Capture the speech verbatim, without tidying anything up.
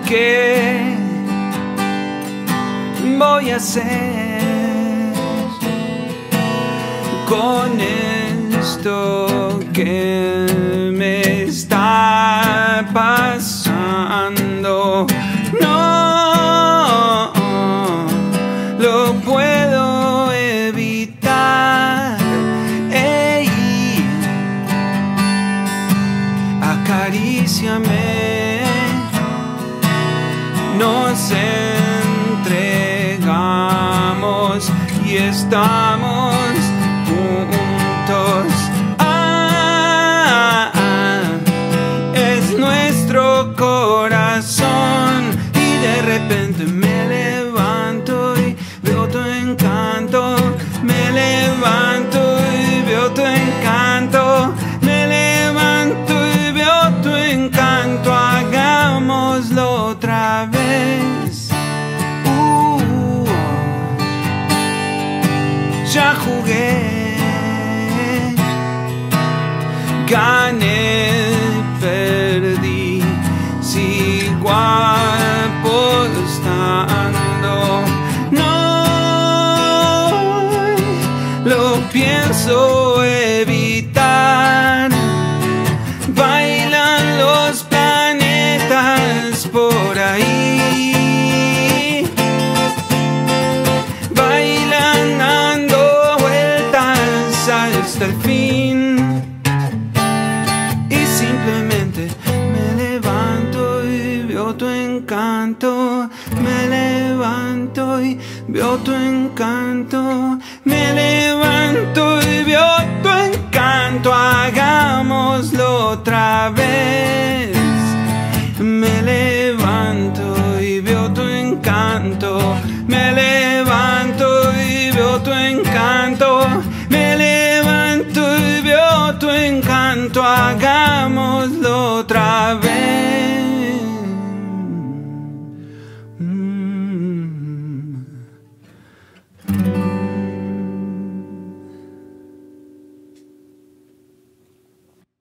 ¿qué voy a hacer con esto que me está pasando? No lo puedo evitar. Ey, acaríciame, nos entregamos y estamos juntos. Ah, ah, es nuestro corazón. Y de repente me levanto y veo tu encanto. Me levanto y veo tu encanto. Me levanto y veo tu encanto. Hagámoslo otra vez. Uh, ya jugué, gané, perdí, sigo apostando. No lo pienso evitar. Bailan los planetas por ahí, bailan dando vueltas hasta el fin. Y simplemente me levanto y veo tu encanto. Me levanto y veo tu encanto. Me levanto y veo tu encanto. Hagámoslo otra vez. Me levanto y veo tu encanto. Me levanto y veo tu encanto. Me levanto y veo tu encanto. Hagámoslo otra vez.